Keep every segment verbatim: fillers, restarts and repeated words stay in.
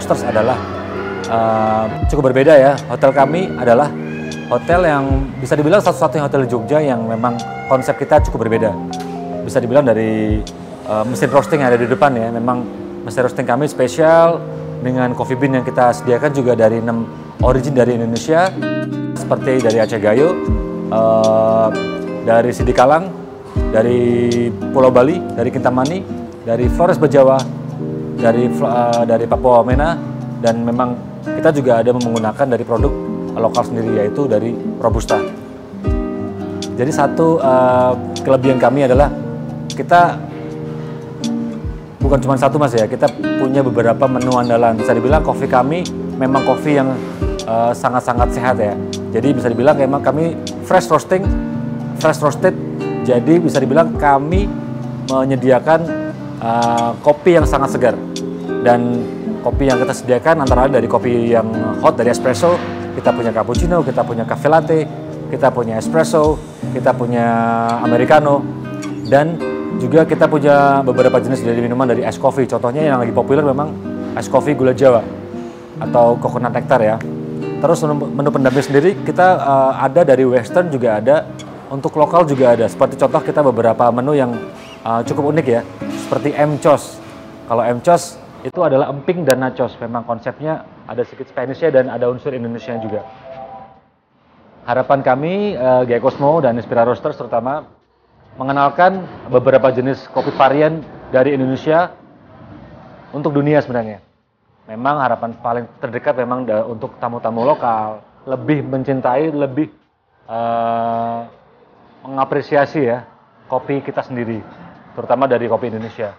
Roasters adalah uh, cukup berbeda ya. Hotel kami adalah hotel yang bisa dibilang satu-satunya hotel di Jogja yang memang konsep kita cukup berbeda. Bisa dibilang dari uh, mesin roasting yang ada di depan ya, memang mesin roasting kami spesial dengan coffee bean yang kita sediakan juga dari enam origin dari Indonesia, seperti dari Aceh Gayo, uh, dari Sidikalang, dari Pulau Bali, dari Kintamani, dari Flores Bajawa, dari uh, dari Papua Mena, dan memang kita juga ada menggunakan dari produk lokal sendiri yaitu dari Robusta. Jadi satu uh, kelebihan kami adalah kita bukan cuma satu mas ya, kita punya beberapa menu andalan. Bisa dibilang kopi kami memang kopi yang sangat-sangat uh, sehat ya. Jadi bisa dibilang memang kami fresh roasting, fresh roasted. Jadi bisa dibilang kami menyediakan uh, kopi yang sangat segar. Dan kopi yang kita sediakan antara lain dari kopi yang hot dari espresso, kita punya cappuccino, kita punya cafe latte, kita punya espresso, kita punya americano, dan juga kita punya beberapa jenis dari minuman dari ice coffee. Contohnya yang lagi populer memang ice coffee gula Jawa atau coconut nectar ya. Terus menu pendamping sendiri kita uh, ada dari western juga ada, untuk lokal juga ada. Seperti contoh kita beberapa menu yang uh, cukup unik ya, seperti M-Chos. Kalau M-Chos itu adalah emping dan nachos. Memang konsepnya ada sedikit Spanishnya dan ada unsur Indonesia juga. Harapan kami uh, G I Cosmo dan Inspira Roasters terutama mengenalkan beberapa jenis kopi varian dari Indonesia untuk dunia sebenarnya. Memang harapan paling terdekat memang untuk tamu-tamu lokal, lebih mencintai, lebih uh, mengapresiasi ya kopi kita sendiri, terutama dari kopi Indonesia.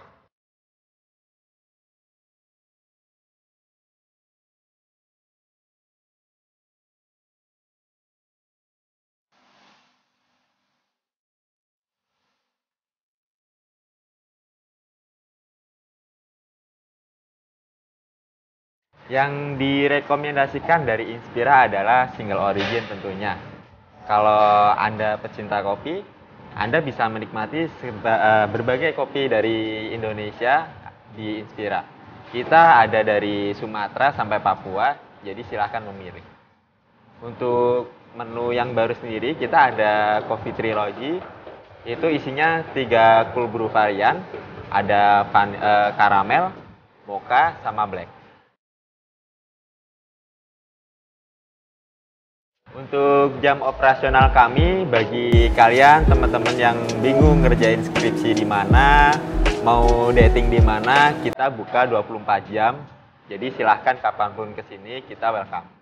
Yang direkomendasikan dari Inspira adalah single origin tentunya. Kalau Anda pecinta kopi, Anda bisa menikmati berbagai kopi dari Indonesia di Inspira. Kita ada dari Sumatera sampai Papua, jadi silahkan memilih. Untuk menu yang baru sendiri, kita ada Coffee Trilogy. Itu isinya tiga cold brew varian, ada van, eh, karamel, mocha, sama black. Untuk jam operasional kami, bagi kalian teman-teman yang bingung ngerjain skripsi di mana, mau dating di mana, kita buka dua puluh empat jam. Jadi silahkan kapanpun kesini, kita welcome.